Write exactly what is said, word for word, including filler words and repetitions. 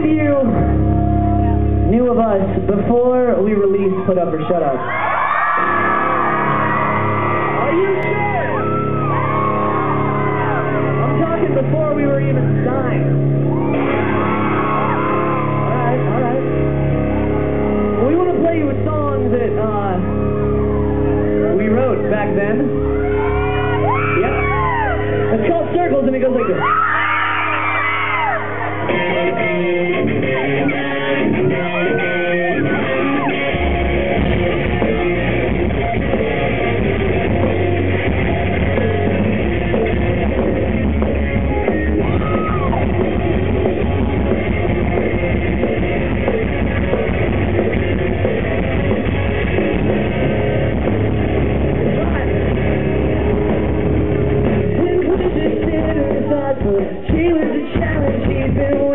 of you knew of us before we released Put Up or Shut Up? Are you sure? I'm talking before we were even signed. Alright, alright. Well, we want to play you a song that uh, we wrote back then. Yep. It's called Circles, and it goes like this. She was a challenge, she's been